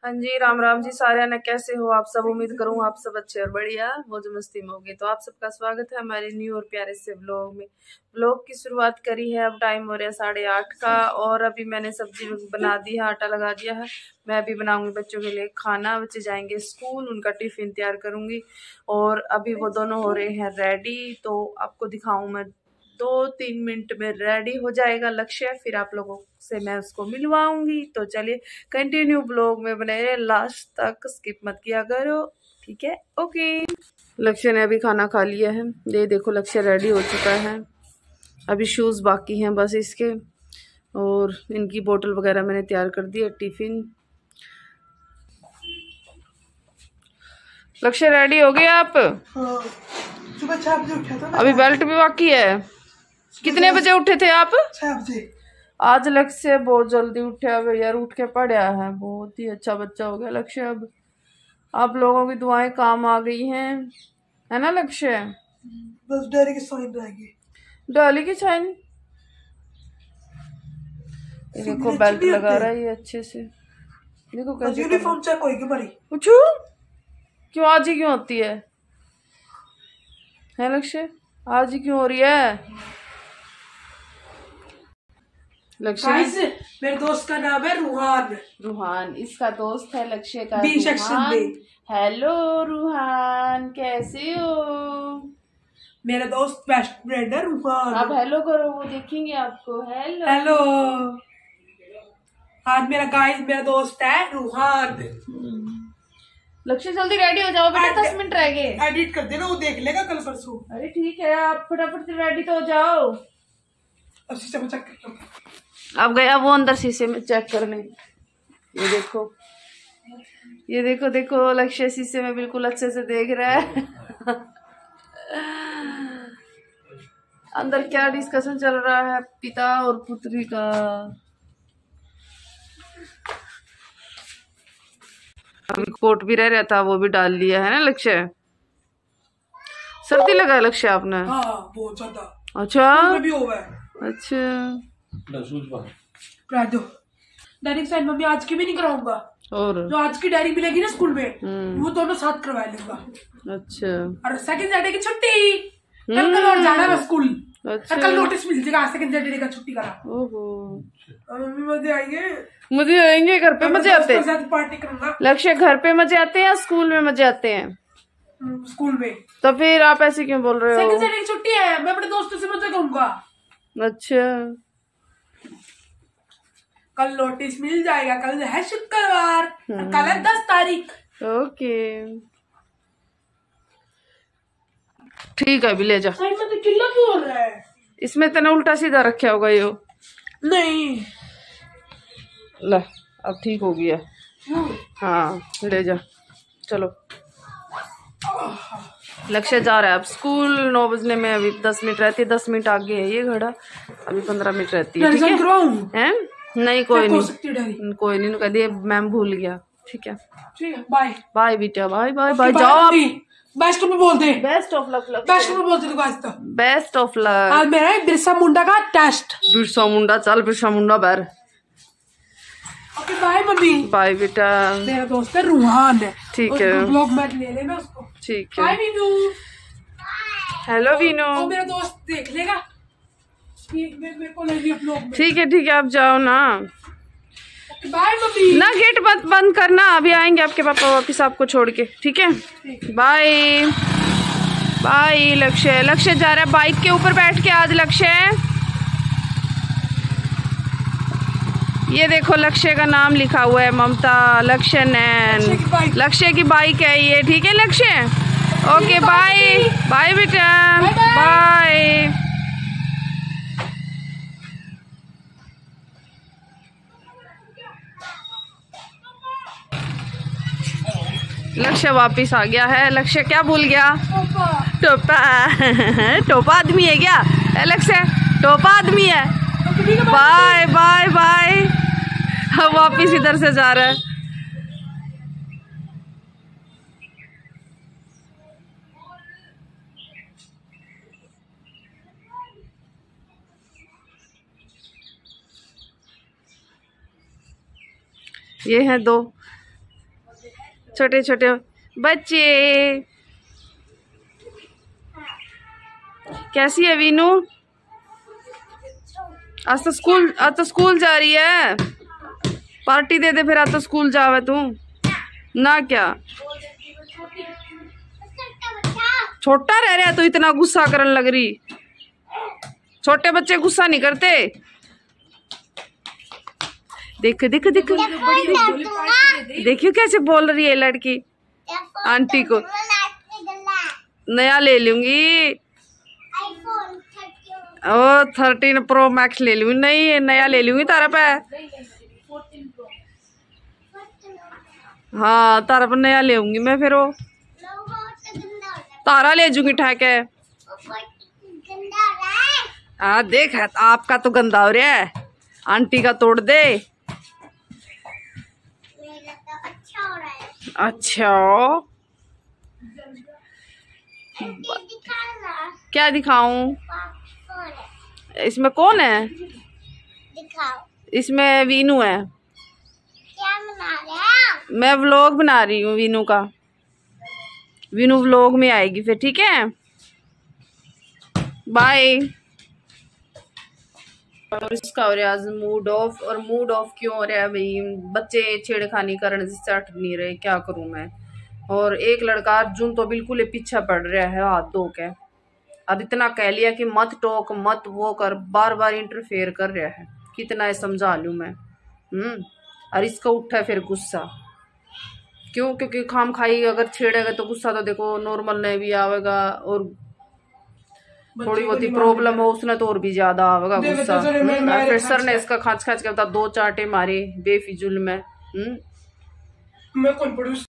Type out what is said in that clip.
हाँ जी, राम राम जी सारे ने, कैसे हो आप सब। उम्मीद करूँ आप सब अच्छे और बढ़िया मौज मस्ती में होंगे। तो आप सबका स्वागत है हमारे न्यू और प्यारे से व्लॉग में। व्लॉग की शुरुआत करी है, अब टाइम हो रहा है 8:30 का और अभी मैंने सब्जी बना दी है, आटा लगा दिया है। मैं अभी बनाऊंगी बच्चों के लिए खाना, बच्चे जाएंगे स्कूल, उनका टिफिन तैयार करूंगी और अभी वो दोनों हो रहे हैं रेडी। तो आपको दिखाऊं मैं, 2-3 मिनट में रेडी हो जाएगा लक्ष्य, फिर आप लोगों से मैं उसको मिलवाऊंगी। तो चलिए कंटिन्यू ब्लॉग में बने रहे, लास्ट तक स्किप मत किया करो, ठीक है। ओके, लक्ष्य ने अभी खाना खा लिया है, ये देखो लक्ष्य रेडी हो चुका है। अभी शूज बाकी हैं बस इसके, और इनकी बोतल वगैरह मैंने तैयार कर दी है, टिफिन। लक्ष्य रेडी हो गए आप? हाँ, सुबह 6 बजे उठा था। अभी बेल्ट भी बाकी है। कितने बजे उठे थे आप? 6 बजे। आज लक्ष्य बहुत जल्दी उठा भैया, उठ के पढ़ा है, बहुत ही अच्छा बच्चा हो गया लक्ष्य। अब आप लोगों की दुआएं काम आ गई हैं, है ना लक्ष्य? बस डायरी की साइन रह गई। डाली की साइन। देखो बेल्ट लगा रहा है ये अच्छे से, देखो कैसे। यूनिफॉर्म चेक होगी बड़ी। पूछू क्यों आज ही क्यों होती है लक्ष्य? आज ही क्यों हो रही है लक्ष्य? मेरे दोस्त का नाम है रूहान। रूहान इसका दोस्त है लक्ष्य का। बी सेक्शन में। हेलो रूहान, कैसे हो? मेरा दोस्त बेस्ट फ्रेंड है रूहान। आप हेलो करो, वो देखेंगे आपको। Hello hello. आज मेरा दोस्त है रूहान। लक्ष्य जल्दी रेडी हो जाओ बेटा, 10 मिनट रह गए। एडिट कर देना, वो देख लेगा कल परसों। अरे ठीक है, आप फटाफट से रेडी तो हो जाओ। अब शीशे में चेक कर लो। अब गया वो अंदर शीशे में चेक करने। ये देखो, ये देखो, देखो लक्ष्य शीशे में बिल्कुल अच्छे से देख रहा है। अंदर क्या डिस्कशन चल रहा है पिता और पुत्री का। अभी कोट भी रह रहा था, वो भी डाल लिया है ना लक्ष्य। सर्दी लगा है लक्ष्य आपने? हाँ, बहुत ज्यादा। अच्छा भी हुआ है। अच्छा, डायरी साइन मम्मी आज की भी नहीं कराऊंगा, और जो आज की डायरी मिलेगी ना स्कूल में वो दोनों साथ करवा लूंगा। अच्छा, और सेकंड सैटरडे की छुट्टी, कल और जाना है स्कूल। अच्छा, कल नोटिस मिल जाएगा सेकंड सैटरडे का छुट्टी करा। ओहो, मम्मी मजे आएंगे। मजे आएंगे, घर पे मजे आते हैं। पार्टी करूंगा। लक्ष्य घर पे मजे आते हैं या स्कूल में मजे आते हैं? स्कूल में। तो फिर आप ऐसे क्यों बोल रहे हो? सेकंड सैटरडे की छुट्टी है, मैं अपने दोस्तों से मजे करूंगा। अच्छा, कल नोटिस मिल जाएगा, कल है शुक्रवार, कल है 10 तारीख। ओके ठीक है, अभी ले जा। चिल्ला क्यों हो रहा है? इसमें तेने उल्टा सीधा रखा होगा यो। नहीं ले, अब ठीक हो गया। हाँ ले जा, चलो। लक्ष्य जा रहा है अब स्कूल। 9 बजने में अभी 10 मिनट रहती है, 10 मिनट आगे है ये घड़ा, अभी 15 मिनट रहती है। ठीक है? नहीं कोई नहीं, कोई नहीं, कह दिए मैम भूल गया। ठीक है, बाय बाय बेटा, बाय बाय बाय। जाओ आप। बेस्ट में बोलते हैं, बेस्ट ऑफ लक। बेस्ट में बोलते हैं, बेस्ट ऑफ लक। आज मेरा बिरसा मुंडा का टेस्ट। बिरसा मुंडा, चल बिरसा मुंडा बैर। Okay bye mummy. बाय बेटा। मेरा दोस्त है रूहान है। ठीक है, ब्लॉग में ले लेना उसको। ठीक है, बाय वीनू। हेलो वीनू। मेरा दोस्त देख लेगा, मेरे को ले लिया ब्लॉग में। ठीक है ठीक है, आप जाओ ना। Bye mummy. ना गेट बंद करना, अभी आएंगे आपके पापा वापिस आपको छोड़ के। ठीक है, बाय बाय। लक्ष्य जा रहा है बाइक के ऊपर बैठ के आज। लक्ष्य, ये देखो लक्ष्य का नाम लिखा हुआ है, ममता लक्ष्य नैन। लक्ष्य की बाइक है ये। ठीक है लक्ष्य, ओके बाय बाय बेटा, बाय। लक्ष्य वापिस आ गया है। लक्ष्य क्या भूल गया? टोपा। टोपा आदमी है क्या लक्ष्य? टोपा आदमी है। Bye bye bye. अब वापिस इधर से जा रहा है। ये हैं 2 छोटे छोटे बच्चे। कैसी है वीनू? आज तो स्कूल जा रही है। पार्टी दे दे फिर, आज तो स्कूल जावे तू ना। क्या छोटा रह रहा है तो इतना गुस्सा करने लग रही? छोटे बच्चे गुस्सा नहीं करते। देखो देखो देखो, देखियो कैसे बोल रही है लड़की आंटी को। नया ले लूंगी, ओ 13 प्रो मैक्स ले लूंगी। नहीं, नया ले लूंगी तारा पे। हाँ, तारा पे नया ले लूंगी मैं फिर। वो तारा ले जूंगी ठहके। हाँ देख, आपका तो गंदा हो रहा है, आंटी का तोड़ दे। मेरा तो अच्छा हो रहा है। अच्छा, क्या दिखाऊं? इसमें कौन है? दिखाओ। इसमें वीनू है। क्या बना रहे हो? मैं व्लॉग बना रही हूँ वीनू का। वीनू व्लॉग में आएगी फिर, ठीक है? बाय। और इसका हो रहा है आज मूड ऑफ। और मूड ऑफ क्यों हो रहा है भाई? बच्चे छेड़खानी करने से हट नहीं रहे, क्या करूं मैं? और एक लड़का अर्जुन तो बिल्कुल ही पीछा पड़ रहा है हाथ धो के। अब इतना कह लिया कि मत टोक, मत वो कर, बार बार इंटरफेयर कर रहा है। कितना है समझा लूं मैं? और इसका उठा फिर गुस्सा। क्यों? क्योंकि खाम खाई अगर छेड़ेगा तो गुस्सा तो देखो नॉर्मल नहीं भी आवेगा, और थोड़ी बहुत प्रॉब्लम हो उसने तो और भी ज्यादा आवेगा गुस्सा। फिर सर ने इसका खाच खाच के बता 2 चांटे मारे बेफिजुल में।